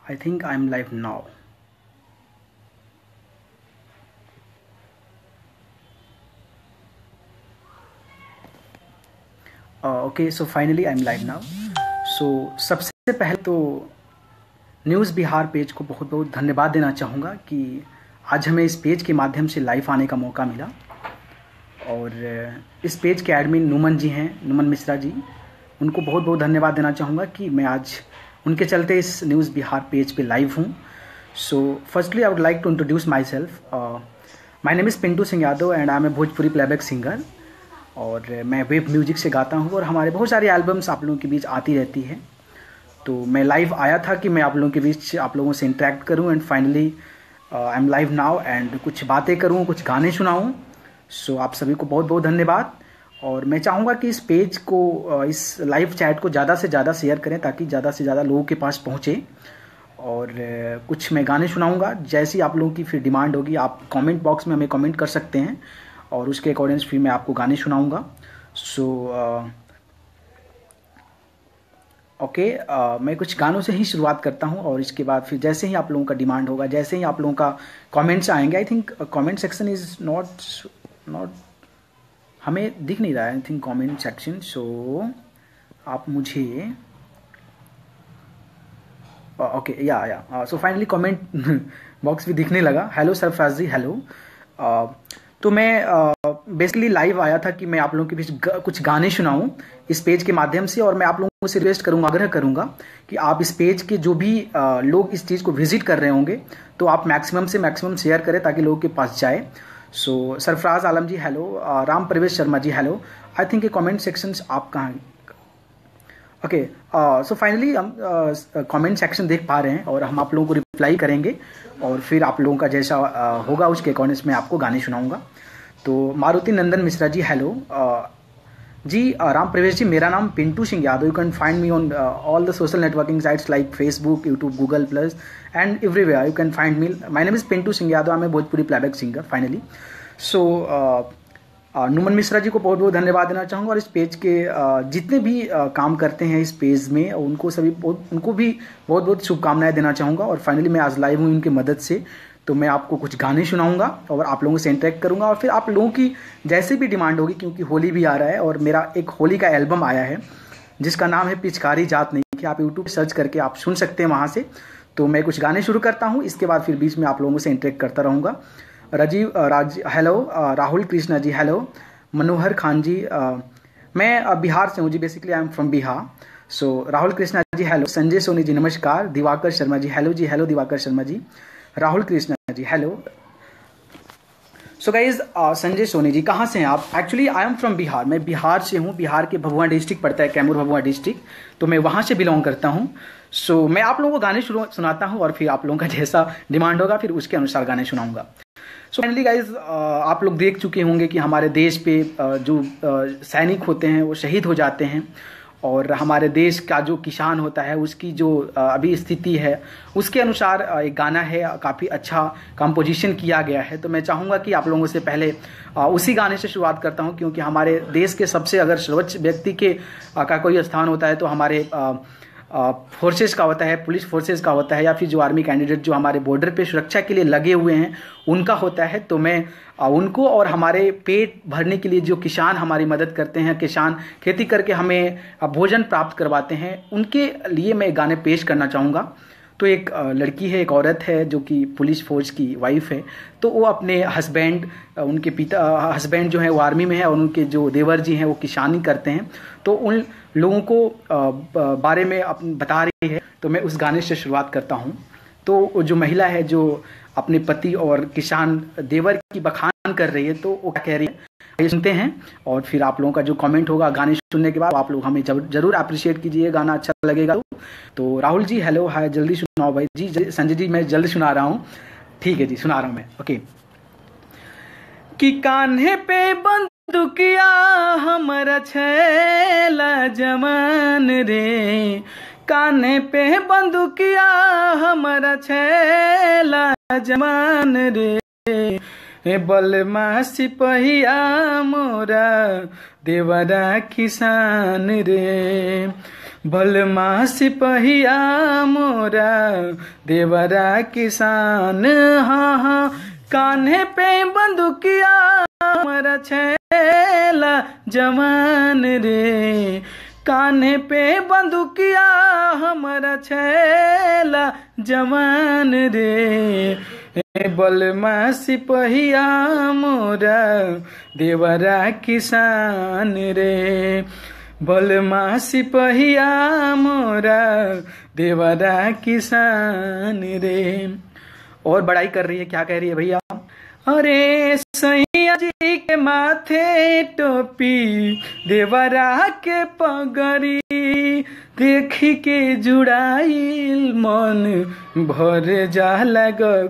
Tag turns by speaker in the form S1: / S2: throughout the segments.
S1: I think I'm live now. Okay, so finally I'm live now. So सबसे पहले तो news Bihar page को बहुत बहुत धन्यवाद देना चाहूँगा कि आज हमें इस पेज के माध्यम से लाइव आने का मौका मिला। और इस पेज के एडमिन नुमन जी हैं, नुमन मिश्रा जी, उनको बहुत बहुत धन्यवाद देना चाहूँगा कि मैं आज उनके चलते इस न्यूज़ बिहार पेज पे लाइव हूँ। So firstly I would like to introduce myself. My name is Pintu Singh Yadav and I am a Bhojpuri playback singer. और मैं वेब म्यूजिक से गाता हूँ और हमारे बहुत सारी एल्बम्स आप लोगों के बीच आती रहती है। तो मैं लाइव आया था कि मैं आप लोगों के बीच आप लोगों से इंटरेक्ट करूँ and finally I am live now and कुछ बातें करूँ, कुछ गाने सुनाऊँ। सो आप सभी को बहुत बहुत धन्यवाद। और मैं चाहूँगा कि इस पेज को, इस लाइव चैट को ज़्यादा से ज़्यादा शेयर करें ताकि ज़्यादा से ज़्यादा लोगों के पास पहुँचे। और कुछ मैं गाने सुनाऊँगा, जैसी आप लोगों की फिर डिमांड होगी आप कमेंट बॉक्स में हमें कमेंट कर सकते हैं और उसके अकॉर्डिंग फिर मैं आपको गाने सुनाऊँगा। सो ओके, मैं कुछ गानों से ही शुरुआत करता हूँ और इसके बाद फिर जैसे ही आप लोगों का डिमांड होगा, जैसे ही आप लोगों का कमेंट्स आएंगे, I think comment section is not हमें दिख नहीं रहा है I think comment section. So आप मुझे ओके या सो फाइनली कमेंट बॉक्स भी दिखने लगा। Hello Sarfaraz ji, hello. तो मैं बेसिकली लाइव आया था कि मैं आप लोगों के बीच कुछ गाने सुनाऊं इस पेज के माध्यम से। और मैं आप लोगों से रिक्वेस्ट करूंगा, आग्रह करूंगा कि आप इस पेज के जो भी लोग इस चीज़ को विजिट कर रहे होंगे तो आप मैक्सिमम से मैक्सिमम शेयर करें ताकि लोगों के पास जाए। So Sarfaraz Alam ji hello, Ram Pravesh Sharma ji hello. I think ये कॉमेंट सेक्शन आप कहाँ, ओके। सो फाइनली हम कमेंट सेक्शन देख पा रहे हैं और हम आप लोगों को रिप्लाई करेंगे और फिर आप लोगों का जैसा होगा उसके अकॉर्डिंग मैं आपको गाने सुनाऊंगा। तो मारुति नंदन मिश्रा जी हेलो। जी राम प्रवेश जी, मेरा नाम Pintu Singh Yadav. You can find me on all the social networking sites like Facebook, YouTube, Google plus and everywhere you can find me. My name is Pintu Singh Yadav, I am a Bhojpuri playback singer finally. So Numan Mishra ji को बहुत बहुत धन्यवाद देना चाहूँगा और इस page के जितने भी काम करते हैं इस पेज में उनको भी बहुत बहुत शुभकामनाएं देना चाहूँगा। और फाइनली मैं आज लाइव हूँ इनकी मदद से, तो मैं आपको कुछ गाने सुनाऊंगा और आप लोगों से इंटरेक्ट करूंगा और फिर आप लोगों की जैसे भी डिमांड होगी, क्योंकि होली भी आ रहा है और मेरा एक होली का एल्बम आया है जिसका नाम है पिचकारी जात नहीं, कि आप यूट्यूब सर्च करके आप सुन सकते हैं वहाँ से। तो मैं कुछ गाने शुरू करता हूँ, इसके बाद फिर बीच में आप लोगों से इंटरेक्ट करता रहूँगा। हेलो, राहुल कृष्णा जी हेलो, मनोहर खान जी, मैं बिहार से हूँ जी, basically I am from Bihar. So Rahul Krishna ji hello, Sanjay Soni ji नमस्कार, दिवाकर शर्मा जी हेलो जी, hello Diwakar Sharma ji, Rahul Krishna ji hello. So guys Sanjay Soni ji कहाँ से हैं आप? Actually I am from Bihar, मैं बिहार से हूँ। बिहार के भभुआ डिस्ट्रिक्ट पड़ता है, कैमूर भभुआ डिस्ट्रिक्ट, तो मैं वहाँ से बिलोंग करता हूँ। सो मैं आप लोगों को गाने सुनाता हूँ और फिर आप लोगों का जैसा डिमांड होगा फिर उसके अनुसार गाने सुनाऊंगा। सो फाइनली गाइज आप लोग देख चुके होंगे कि हमारे देश पे जो सैनिक होते हैं वो शहीद हो जाते हैं और हमारे देश का जो किसान होता है उसकी जो अभी स्थिति है उसके अनुसार एक गाना है, काफ़ी अच्छा कंपोजिशन किया गया है। तो मैं चाहूँगा कि आप लोगों से पहले उसी गाने से शुरुआत करता हूँ, क्योंकि हमारे देश के सबसे अगर सर्वोच्च व्यक्ति के का कोई स्थान होता है तो हमारे फोर्सेस का होता है, पुलिस फोर्सेस का होता है, या फिर जो आर्मी कैंडिडेट जो हमारे बॉर्डर पे सुरक्षा के लिए लगे हुए हैं उनका होता है। तो मैं उनको और हमारे पेट भरने के लिए जो किसान हमारी मदद करते हैं, किसान खेती करके हमें भोजन प्राप्त करवाते हैं, उनके लिए मैं गाने पेश करना चाहूँगा। तो एक लड़की है, एक औरत है जो कि पुलिस फोर्स की वाइफ है, तो वो अपने हस्बैंड, उनके पिता हस्बैंड जो है वो आर्मी में है और उनके जो देवर जी हैं वो किसानी करते हैं, तो उन लोगों को बारे में बता रही है। तो मैं उस गाने से शुरुआत करता हूँ। तो जो महिला है जो अपने पति और किसान देवर की बखान कर रही है, तो वो क्या कह रही है ये सुनते हैं और फिर आप लोगों का जो कमेंट होगा गाने सुनने के बाद आप लोग हमें जरूर अप्रिशिएट कीजिए, गाना अच्छा लगेगा। तो राहुल जी हेलो, हाय, जल्दी सुनाओ भाई जी। संजय जी मैं जल्दी सुना रहा हूँ, ठीक है जी, सुना रहा हूँ मैं। ओके। कि कान्हे पे बंदुकिया हमारा छैला जवान रे, कान्हे पे बंदुकिया हमारा छैला जवान रे, बलमा सिपहिया मोरा देवरा किसान रे, बलमा सिपहिया मोरा देवरा किसान, हाँ हाँ कान्हे पे बंदुकिया हमारा छैला जवान रे, कान्हे पे बंदुकिया हमारा छैला जवान रे, बलमा सिपहिया मोरा देवरा किसान रे, बलमा सिपहिया मोरा देवरा किसान रे। और बड़ाई कर रही है, क्या कह रही है भैया, अरे सैया जी के माथे टोपी देवरा के पगड़ी, देखी के जुड़ाइल मन भर जाला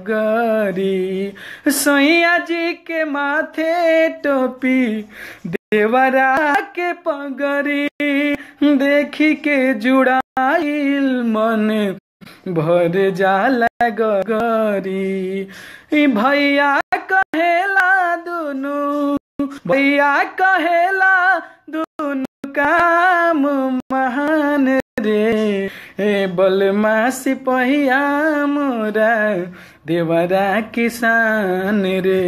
S1: गगरी, सैया जी के माथे टोपी देवरा के पगड़ी, देखी के जुड़ाइल मन भर जाला गगरी, भैया कहेला दुनु, भैया कहेला दुनु काम महान रे, बलमा सिपहिया मोरा देवरा किसान रे,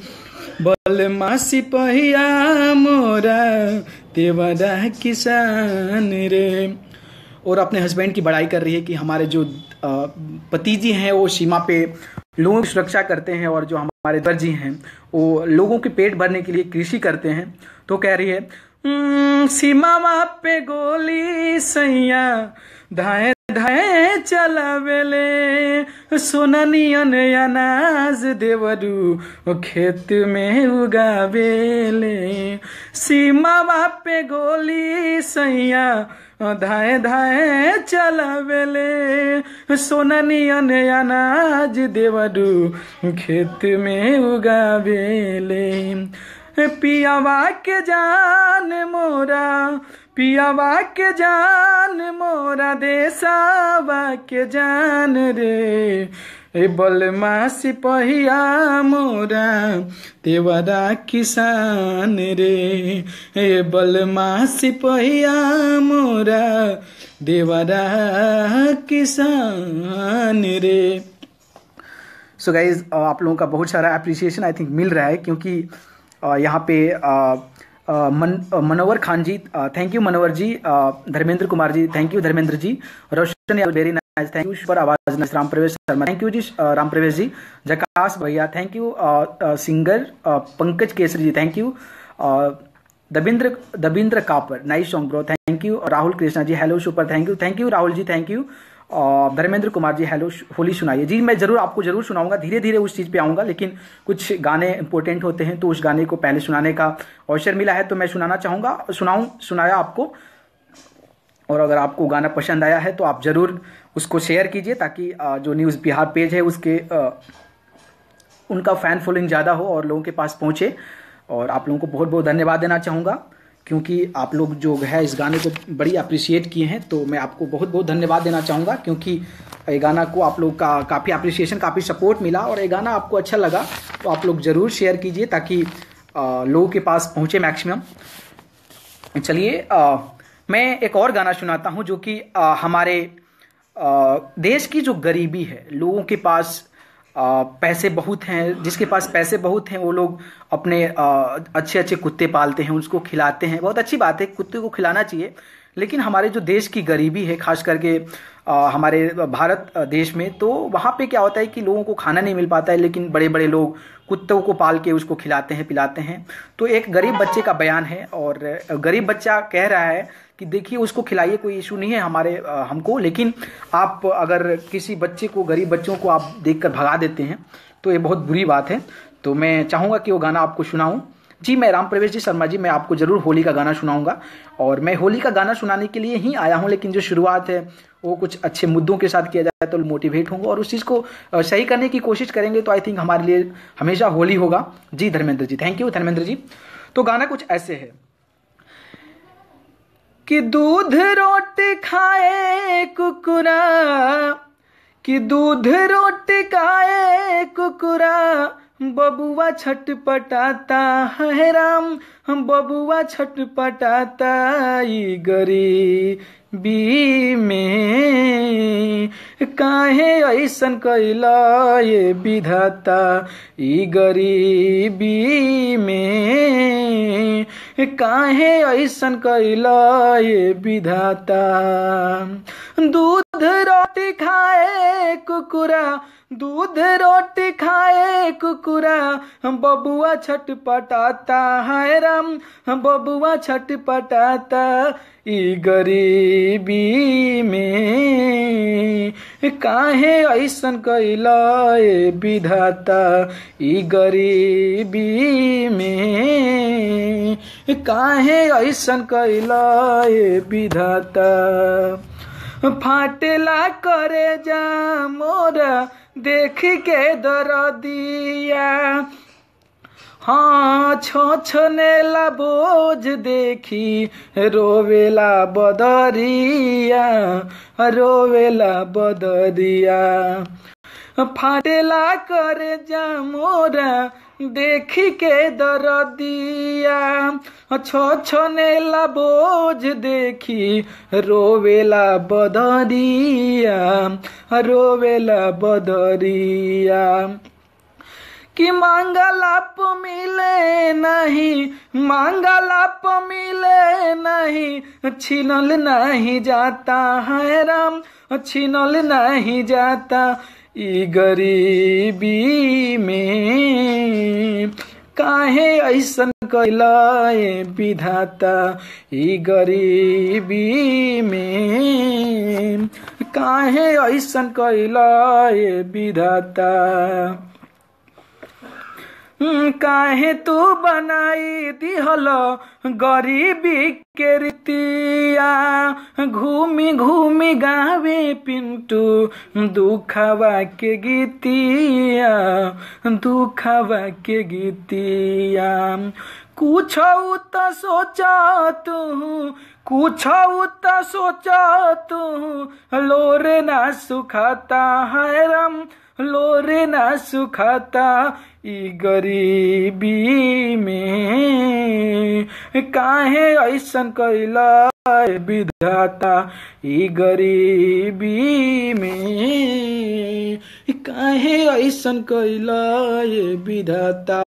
S1: बलमा सिपहिया मोरा देवरा किसान रे। और अपने हस्बैंड की बड़ाई कर रही है कि हमारे जो पति जी हैं वो सीमा पे लोगों की सुरक्षा करते हैं, और जो हमारे दर जी हैं वो लोगों के पेट भरने के लिए कृषि करते हैं। तो कह रही है सीमा पे गोली सैया धाए धाए चलावेले, सोननियन अनाज देवरू खेत में उगावेले, सीमा पे गोली सैया धाए धाए चलावेले, सोननियन अनाज देवरू खेत में उगावेले, पियावा के जान मोरा, पियावा के जान मोरा देसावा के जान रे, बलमा सिपहिया मोरा देवरा किसान रे, बलमा सिपहिया मोरा देवरा किसान रे। सो गाइज आप लोगों का बहुत सारा अप्रिसिएशन आई थिंक मिल रहा है, क्योंकि यहाँ पे Manowar Khan ji thank you, Manowar ji, Dharmendra Kumar ji thank you, Dharmendra ji, Roshan very nice thank you, पर आवाज राम प्रवेश शर्मा थैंक यू जी, राम प्रवेश जी, जकास भैया thank you, singer Pankaj Kesari ji thank you, Dabindra Kapar nice song bro thank you, Rahul Krishna ji hello super thank you Rahul ji thank you, Dharmendra Kumar ji hello Holi सुनाइए जी। मैं जरूर आपको जरूर सुनाऊंगा, धीरे धीरे उस चीज़ पे आऊँगा, लेकिन कुछ गाने इंपॉर्टेंट होते हैं तो उस गाने को पहले सुनाने का अवसर मिला है तो मैं सुनाना चाहूँगा, सुनाया आपको। और अगर आपको गाना पसंद आया है तो आप ज़रूर उसको शेयर कीजिए, ताकि जो न्यूज़ बिहार पेज है उसके उनका फ़ैन फॉलोइंग ज़्यादा हो और लोगों के पास पहुँचे। और आप लोगों को बहुत बहुत धन्यवाद देना चाहूँगा, क्योंकि आप लोग जो है इस गाने को बड़ी अप्रिशिएट किए हैं, तो मैं आपको बहुत बहुत धन्यवाद देना चाहूँगा, क्योंकि ये गाना को आप लोग का काफ़ी अप्रिसिएशन, काफ़ी सपोर्ट मिला, और ये गाना आपको अच्छा लगा तो आप लोग ज़रूर शेयर कीजिए ताकि लोगों के पास पहुँचे मैक्सिमम। चलिए मैं एक और गाना सुनाता हूँ, जो कि हमारे देश की जो गरीबी है, लोगों के पास पैसे बहुत हैं, जिसके पास पैसे बहुत हैं वो लोग अपने अच्छे अच्छे कुत्ते पालते हैं, उसको खिलाते हैं, बहुत अच्छी बात है, कुत्ते को खिलाना चाहिए। लेकिन हमारे जो देश की गरीबी है, खास करके हमारे भारत देश में, तो वहाँ पे क्या होता है कि लोगों को खाना नहीं मिल पाता है, लेकिन बड़े बड़े लोग कुत्तों को पाल के उसको खिलाते हैं, पिलाते हैं। तो एक गरीब बच्चे का बयान है, और गरीब बच्चा कह रहा है कि देखिए उसको खिलाइए, कोई इशू नहीं है हमको, लेकिन आप अगर किसी बच्चे को, गरीब बच्चों को आप देखकर भगा देते हैं तो ये बहुत बुरी बात है। तो मैं चाहूँगा कि वो गाना आपको सुनाऊँ जी। मैं राम प्रवेश जी शर्मा जी, मैं आपको ज़रूर होली का गाना सुनाऊंगा, और मैं होली का गाना सुनाने के लिए ही आया हूं, लेकिन जो शुरुआत है वो कुछ अच्छे मुद्दों के साथ किया जाए तो मोटिवेट होंगे, और उस चीज़ को सही करने की कोशिश करेंगे तो आई थिंक हमारे लिए हमेशा होली होगा जी। Dharmendra ji thank you, Dharmendra ji. तो गाना कुछ ऐसे है कि दूध रोटी खाए कुकुरा, कि दूध रोटी खाए कुकुरा, बबुआ छटपटाता है राम, बबुआ छटपटाता ई गरीबी में। काहे ऐसन कैला ये विधाता ई गरीबी में, काहे ऐसन कैला ये विधाता। दूध रोटी खाए कुकुरा, दूध रोटी खाए कुकुरा, बबुआ छटपटाता है राम, बबुआ छटपटाता ई गरीबी में। काहे ऐसन कैला ये विधाता ई गरीबी में, काहे ऐसन कैला ये विधाता। फाटेला करे जा मोरा देख के दरदिया, हाँ छोछनेला बोझ देखी रोवेला बदरिया, रोवेला बदरिया। फाटेला करे जा मोरा देखी के दरदिया, छोछनेला बोझ देखी रोवेला बदरिया, रोवेला बदरिया। कि मांगलाप मिले नहीं, मांगलाप मिले नहीं, छीनल नहीं जाता है राम, छीनल नहीं जाता ई गरीबी में। काहे ऐसन कैला ये विधाता ई गरीबी में, काहे ऐसन कैला ये विधाता। काहे तू बनाई दिहल गरीबी के रीतिया, घूमी घूमी गावे पिंटू दुखवा के गीतिया, दुखवा के गीतिया। कुछ त सोचा तू, कुछ त सोचा तू, लोर ना सुखाता है राम, लोरे ना सुखाता ई गरीबी में। काहे ऐसन कैला विधाता ई गरीबी में, काहे ऐसन कैला ये विधाता।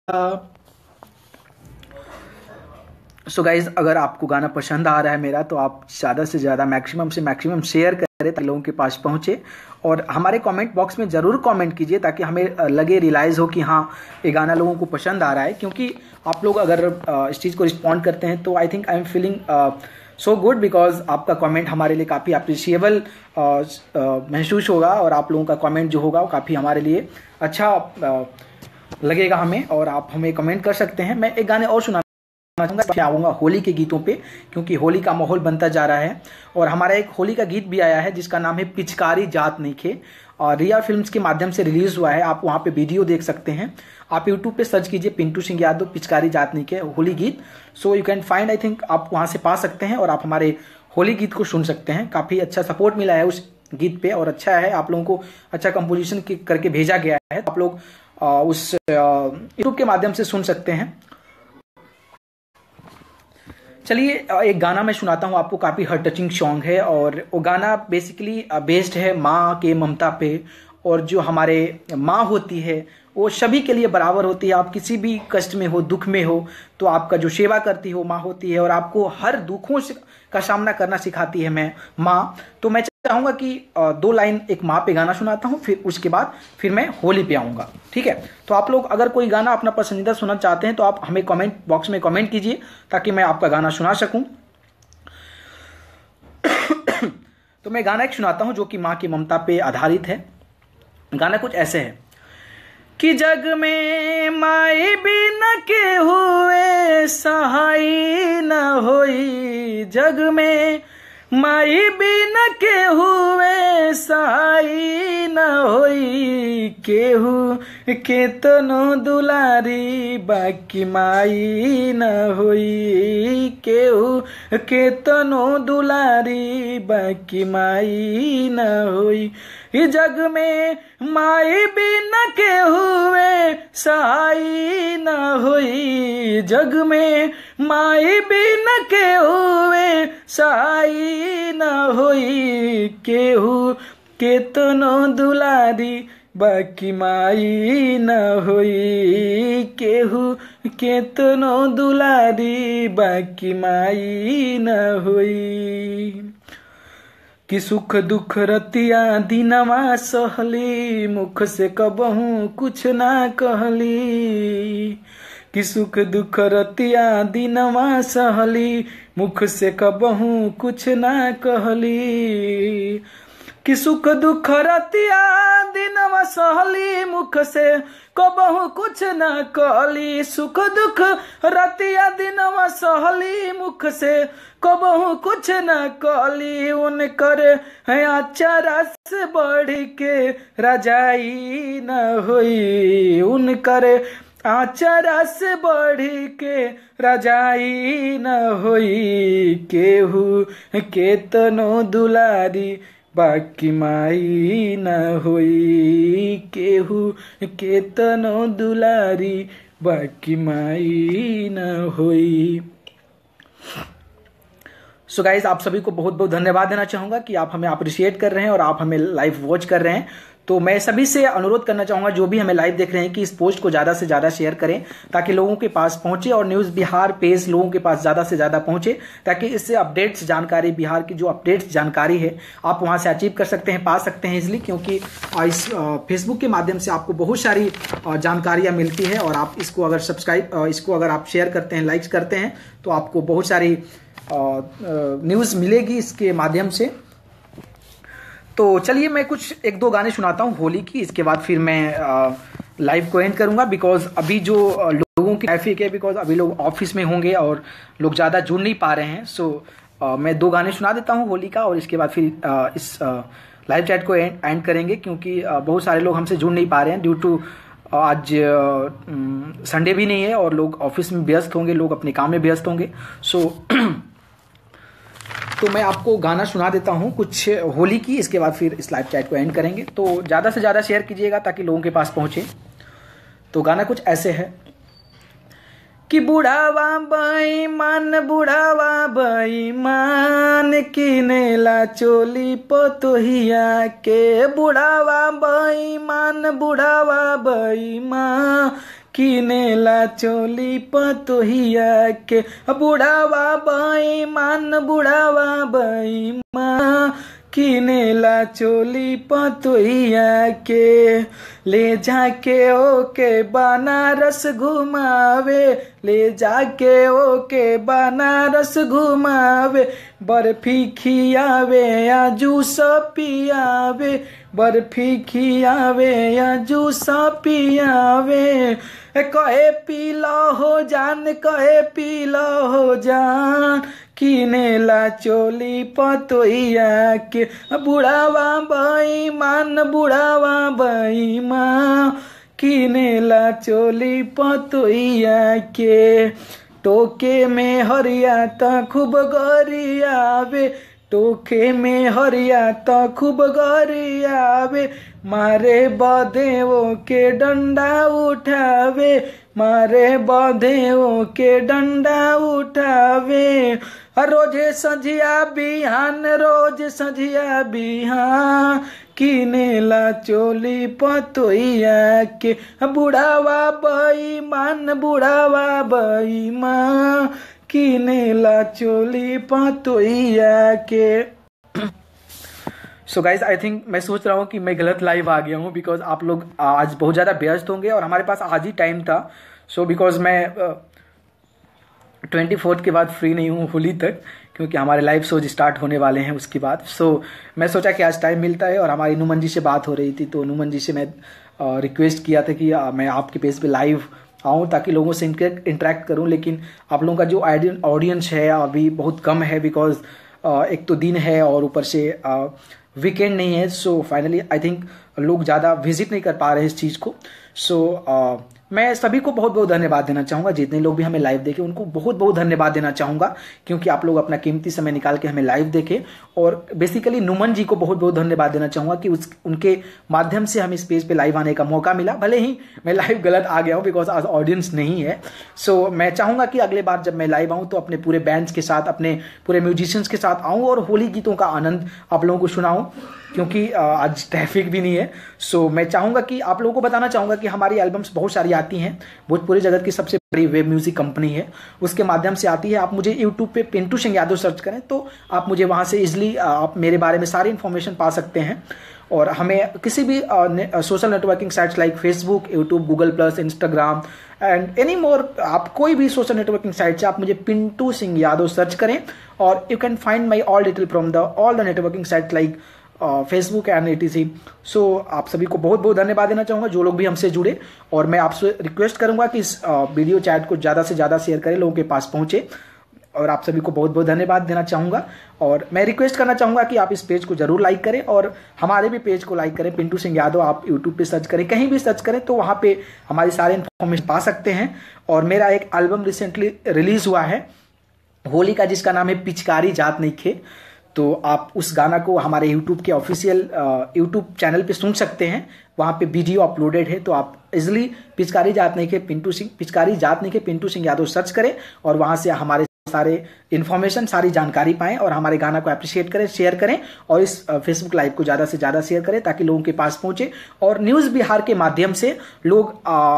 S1: सो गाइज, अगर आपको गाना पसंद आ रहा है मेरा, तो आप ज़्यादा से ज़्यादा मैक्सिमम से मैक्सिमम शेयर करें ताकि लोगों के पास पहुंचे। और हमारे कमेंट बॉक्स में ज़रूर कमेंट कीजिए ताकि हमें लगे, रियलाइज़ हो कि हाँ ये गाना लोगों को पसंद आ रहा है। क्योंकि आप लोग अगर इस चीज़ को रिस्पॉन्ड करते हैं तो I think I am feeling so good, because आपका कमेंट हमारे लिए काफ़ी अप्रिशिएबल महसूस होगा और आप लोगों का कमेंट जो होगा वो काफ़ी हमारे लिए अच्छा लगेगा हमें, और आप हमें कमेंट कर सकते हैं। मैं एक गाने और सुना आऊँगा होली के गीतों पे, क्योंकि होली का माहौल बनता जा रहा है। और हमारा एक होली का गीत भी आया है जिसका नाम है पिचकारी जात नइखे, और रिया फिल्म्स के माध्यम से रिलीज हुआ है। आप वहाँ पे वीडियो देख सकते हैं, आप यूट्यूब पे सर्च कीजिए पिंटू सिंह यादव पिचकारी जात नइखे होली गीत, so you can find, I think आप वहाँ से पा सकते हैं और आप हमारे होली गीत को सुन सकते हैं। काफ़ी अच्छा सपोर्ट मिला है उस गीत पे और अच्छा है, आप लोगों को अच्छा कंपोजिशन करके भेजा गया है, आप लोग उस यूट्यूब के माध्यम से सुन सकते हैं। चलिए एक गाना मैं सुनाता हूँ आपको, काफ़ी हार्ट टचिंग सॉन्ग है और वो गाना बेसिकली बेस्ड है माँ के ममता पे। और जो हमारे माँ होती है वो सभी के लिए बराबर होती है। आप किसी भी कष्ट में हो, दुख में हो, तो आपका जो सेवा करती हो माँ होती है और आपको हर दुखों से का सामना करना सिखाती है मैं माँ। तो मैं चाहूँगा कि 2 लाइन एक माँ पे गाना सुनाता हूँ, फिर उसके बाद फिर मैं होली पे आऊँगा, ठीक है। तो आप लोग अगर कोई गाना अपना पसंदीदा सुनना चाहते हैं तो आप हमें कमेंट बॉक्स में कमेंट कीजिए ताकि मैं आपका गाना सुना सकूँ। तो मैं गाना एक सुनाता हूँ जो कि माँ की ममता पे आधारित है। गाना कुछ ऐसे है कि जग में माई बिन के हुए सहाय न होई, जग में माई बिन केहुए सहाई न होई, केहू केतनो दुलारी बाकी माई न होई, केहू केतनो दुलारी बाकी माई न होई। ई जग में माई बिन केहुए सहाई न होई, जग में माई बिन केहुए सहाई न होई, केहू केतनो दुलारी बाकी माई न होई, केहू केतनो दुलारी बाकी माई न होई। कि सुख दुख रतिया दिनवा सहली, मुख से कबहू कुछ ना कहली। कि सुख दुख रतिया दिनवा सहली, मुख से कबहू कुछ ना कहली। कि सुख दुख रतिया दिनवा सहली, मुख से कबहू कुछ न कहली। सुख दुख रतिया दिनवा सहली, मुख से कबहू कुछ न कहली। उनकर है अचारा से बढ़ के रजाई न होई, उनकर आचरा से बढ़ के रजाई न होई, केहू केतनो दुलारी बाकी माई न होई, केहू केतनो दुलारी बाकी माई न होई। सो गाइज, आप सभी को बहुत बहुत धन्यवाद देना चाहूंगा कि आप हमें अप्रिशिएट कर रहे हैं और आप हमें लाइव वॉच कर रहे हैं। तो मैं सभी से अनुरोध करना चाहूंगा जो भी हमें लाइव देख रहे हैं कि इस पोस्ट को ज्यादा से ज्यादा शेयर करें ताकि लोगों के पास पहुंचे और न्यूज बिहार पेज लोगों के पास ज्यादा से ज्यादा पहुंचे, ताकि इससे अपडेट्स जानकारी, बिहार की जो अपडेट्स जानकारी है आप वहां से अचीव कर सकते हैं, पा सकते हैं इजिली, क्योंकि इस फेसबुक के माध्यम से आपको बहुत सारी जानकारियां मिलती है और आप इसको अगर आप शेयर करते हैं, लाइक्स करते हैं तो आपको बहुत सारी न्यूज मिलेगी इसके माध्यम से। तो चलिए मैं कुछ एक दो गाने सुनाता हूँ होली की, इसके बाद फिर मैं लाइव को एंड करूंगा, बिकॉज अभी जो लोगों की ट्रैफिक है, बिकॉज अभी लोग ऑफिस में होंगे और लोग ज़्यादा जुड़ नहीं पा रहे हैं। सो मैं दो गाने सुना देता हूँ होली का और इसके बाद फिर इस लाइव चैट को एंड करेंगे, क्योंकि बहुत सारे लोग हमसे जुड़ नहीं पा रहे हैं ड्यू टू आज संडे भी नहीं है और लोग ऑफिस में व्यस्त होंगे, लोग अपने काम में व्यस्त होंगे। सो तो मैं आपको गाना सुना देता हूँ कुछ होली की, इसके बाद फिर इस लाइव चैट को एंड करेंगे। तो ज़्यादा से ज़्यादा शेयर कीजिएगा ताकि लोगों के पास पहुँचे। तो गाना कुछ ऐसे है कि बुढ़ावा बेईमान, बुढ़ावा बेईमान, किनेला चोली पतोहिया के। बुढ़ावा बेईमान, बुढ़ावा बेईमान, किनेला चोली पतोहिया के। बुढ़ावा बेईमान, बुढ़ावा बेईमान, किनेला चोली पतोहिया के। ले जाके ओके बनारस घुमावे, ले जाके ओके बनारस घुमावे। बर्फी खियावे या जूस पियावे, बर्फी खियावे या जूस पियावे। कहे पी लो हो जान, कहे पी लो हो जान, किनेला चोली पतोहिया के। बुढ़ावा बेईमान, बुढ़ावा बेईमान, किनेला चोली पतोहिया के। टोके में हरिया त खूब गरियावे, टोके में हरिया त खूब गरियावे। मारे बदेवो के डंडा उठावे, मारे बदेवो के डंडा उठावे। रोजे संझिया बिहान, रोज संझिया बिहान, किनेला चोली पतोहिया के। बुढ़ावा बेईमान, बुढ़ावा बेईमान, किनेला चोली पतोहिया के। सो गाइज, आई थिंक मैं सोच रहा हूँ कि मैं गलत लाइव आ गया हूँ, बिकॉज आप लोग आज बहुत ज़्यादा व्यस्त होंगे और हमारे पास आज ही टाइम था। सो बिकॉज मैं 24 के बाद फ्री नहीं हूँ होली तक, क्योंकि हमारे लाइव शोज स्टार्ट होने वाले हैं उसके बाद। सो मैं सोचा कि आज टाइम मिलता है और हमारी नुमन जी से बात हो रही थी, तो नुमन जी से मैं रिक्वेस्ट किया था कि मैं आपके पेज पे लाइव आऊँ ताकि लोगों से इंटरेक्ट करूँ। लेकिन आप लोगों का जो ऑडियंस है अभी बहुत कम है, बिकॉज एक तो दिन है और ऊपर से वीकेंड नहीं है, सो फाइनली आई थिंक लोग ज़्यादा विजिट नहीं कर पा रहे हैं इस चीज़ को। सो मैं सभी को बहुत बहुत धन्यवाद देना चाहूँगा, जितने लोग भी हमें लाइव देखे उनको बहुत बहुत धन्यवाद देना चाहूँगा, क्योंकि आप लोग अपना कीमती समय निकाल के हमें लाइव देखे। और बेसिकली नुमन जी को बहुत बहुत धन्यवाद देना चाहूँगा कि उनके माध्यम से हमें इस पेज पे लाइव आने का मौका मिला। भले ही मैं लाइव गलत आ गया हूँ बिकॉज आज ऑडियंस नहीं है। सो मैं चाहूँगा कि अगले बार जब मैं लाइव आऊँ तो अपने पूरे बैंड्स के साथ, अपने पूरे म्यूजिशियंस के साथ आऊँ और होली गीतों का आनंद आप लोगों को सुनाऊँ, क्योंकि आज ट्रैफिक भी नहीं है। सो मैं चाहूँगा कि आप लोगों को बताना चाहूँगा कि हमारी एल्बम्स बहुत सारी आती हैं, भोजपुरी जगत की सबसे बड़ी वेब म्यूजिक कंपनी है, उसके माध्यम से आती है। आप मुझे यूट्यूब पे पिंटू सिंह यादव सर्च करें तो आप मुझे वहाँ से इजिली आप मेरे बारे में सारी इन्फॉर्मेशन पा सकते हैं। और हमें किसी भी social networking sites like Facebook, YouTube, Google plus, Instagram and any more, आप कोई भी सोशल नेटवर्किंग साइट से आप मुझे पिंटू सिंह यादव सर्च करें और you can find my all detail from the all the networking site like Facebook and etc। So आप सभी को बहुत बहुत धन्यवाद देना चाहूँगा जो लोग भी हमसे जुड़े, और मैं आपसे रिक्वेस्ट करूँगा कि इस वीडियो चैट को ज़्यादा से ज़्यादा शेयर करें, लोगों के पास पहुँचे। और आप सभी को बहुत बहुत धन्यवाद देना चाहूँगा, और मैं रिक्वेस्ट करना चाहूँगा कि आप इस पेज को जरूर लाइक करें और हमारे भी पेज को लाइक करें। पिंटू सिंह यादव आप यूट्यूब पे सर्च करें, कहीं भी सर्च करें तो वहाँ पे हमारी सारे इन्फॉर्मेशन पा सकते हैं। और मेरा एक एल्बम रिसेंटली रिलीज हुआ है होली का, जिसका नाम है पिचकारी जात नइखे। तो आप उस गाना को हमारे यूट्यूब के ऑफिशियल यूट्यूब चैनल पे सुन सकते हैं, वहाँ पे वीडियो अपलोडेड है। तो आप इजिली पिचकारी जात नइखे पिंटू सिंह यादव सर्च करें और वहाँ से हमारे सारे इन्फॉर्मेशन, सारी जानकारी पाएं और हमारे गाना को अप्रिशिएट करें, शेयर करें और इस फेसबुक लाइव को ज़्यादा से ज़्यादा शेयर करें ताकि लोगों के पास पहुंचे। और न्यूज़ बिहार के माध्यम से लोग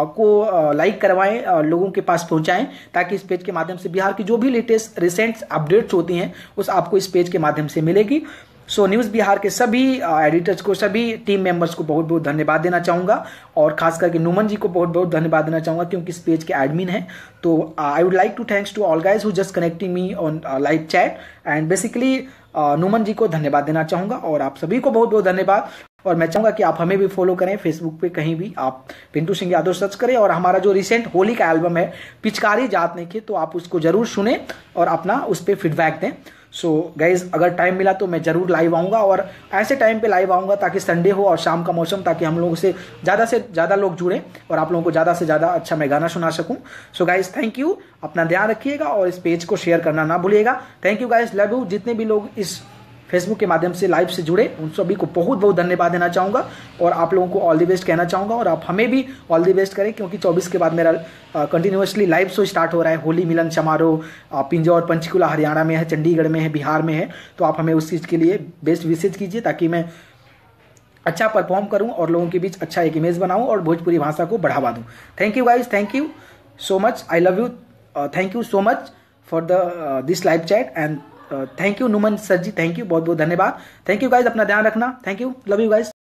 S1: को लाइक करवाएं, लोगों के पास पहुंचाएं, ताकि इस पेज के माध्यम से बिहार की जो भी लेटेस्ट रिसेंट अपडेट्स होती हैं उस आपको इस पेज के माध्यम से मिलेगी। सो न्यूज़ बिहार के सभी एडिटर्स को, सभी टीम मेंबर्स को बहुत बहुत धन्यवाद देना चाहूँगा, और खास करके नुमन जी को बहुत बहुत धन्यवाद देना चाहूँगा क्योंकि इस पेज के एडमिन हैं। तो I would like to thanks to all guys who just connecting me on live chat and basically Numan ji को धन्यवाद देना चाहूँगा, और आप सभी को बहुत बहुत धन्यवाद। और मैं चाहूँगा कि आप हमें भी फॉलो करें फेसबुक पे, कहीं भी आप पिंटू सिंह यादव सर्च करें, और हमारा जो रिसेंट होली का एल्बम है पिचकारी जात नइखे, तो आप उसको जरूर सुने और अपना उस पर फीडबैक दें। सो गाइज अगर टाइम मिला तो मैं जरूर लाइव आऊँगा, और ऐसे टाइम पे लाइव आऊँगा ताकि संडे हो और शाम का मौसम, ताकि हम लोगों से ज़्यादा लोग जुड़े और आप लोगों को ज़्यादा से ज़्यादा अच्छा मैं गाना सुना सकूँ। सो गाइज थैंक यू, अपना ध्यान रखिएगा और इस पेज को शेयर करना ना भूलिएगा। Thank you guys, love you. जितने भी लोग इस फेसबुक के माध्यम से लाइव से जुड़े उन सभी को बहुत बहुत धन्यवाद देना चाहूँगा, और आप लोगों को ऑल द बेस्ट कहना चाहूँगा, और आप हमें भी ऑल द बेस्ट करें क्योंकि 24 के बाद मेरा कंटिन्यूसली लाइव शो स्टार्ट हो रहा है। होली मिलन समारोह पिंजौर, पंचकुला हरियाणा में है, चंडीगढ़ में है, बिहार में है। तो आप हमें उस चीज़ के लिए बेस्ट विशेष कीजिए ताकि मैं अच्छा परफॉर्म करूँ और लोगों के बीच अच्छा एक इमेज बनाऊँ और भोजपुरी भाषा को बढ़ावा दूँ। Thank you guys, thank you so much, I love you, thank you so much for the this live chat and thank you Numan sir ji, thank you, बहुत बहुत धन्यवाद। थैंक यू गाइज, अपना ध्यान रखना, thank you, love you guys.